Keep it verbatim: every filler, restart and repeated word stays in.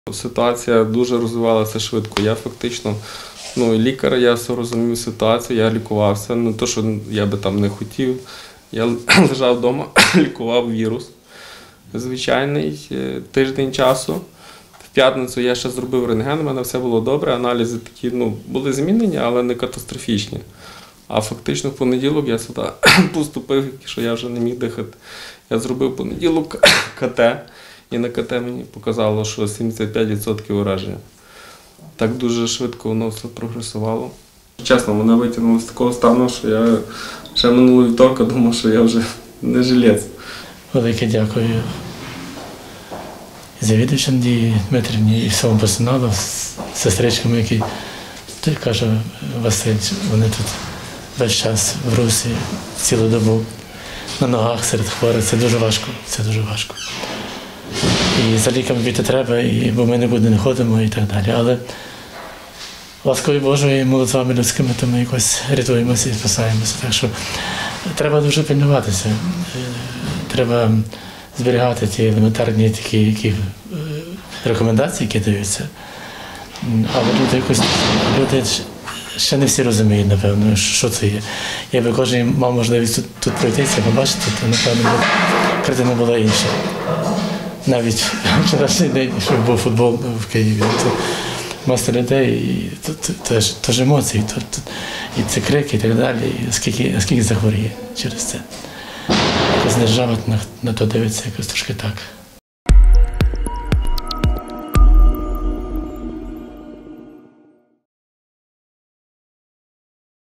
Ситуація дуже розвивалася швидко. Я фактично, ну, лікар, я все розумів ситуацію, я лікувався. Не те, що я би там не хотів. Я лежав вдома, лікував вірус. Звичайний тиждень часу. В п'ятницю я ще зробив рентген, у мене все було добре, аналізи такі, ну, були змінені, але не катастрофічні. А фактично в понеділок я сюди поступив, що я вже не міг дихати. Я зробив в понеділок ка те, і на ка те мені показало, що сімдесят п'ять відсотків ураження. Так дуже швидко воно все прогресувало. Чесно, мене витягнуло з такого стану, що я ще минулого вівторка думав, що я вже не жилець. Велике дякую завідувачам Надії Дмитрівні і всьому персоналу, сестричкам, які, той каже Василь, вони тут весь час в русі, цілу добу, на ногах серед хворих. Це дуже важко, це дуже важко. І за ліками піти треба, і, бо ми нікуди не ходимо і так далі. Але ласкою Божою і молитвами людськими, то ми якось рятуємося і спасаємося. Так що треба дуже пильнуватися. Треба зберігати ті елементарні такі, які, рекомендації, які даються. Але люди якось, люди ще не всі розуміють, напевно, що це є. Якби кожен мав можливість тут, тут пройтися, побачити, то, напевно, картина була інша. Навіть вчорашній день, що був футбол в Києві, то маса людей, і то, то, то, то ж емоції, то, то, і це крики і так далі, і скільки, скільки захворіє через це. Якось держава на, на то дивиться якось трошки так.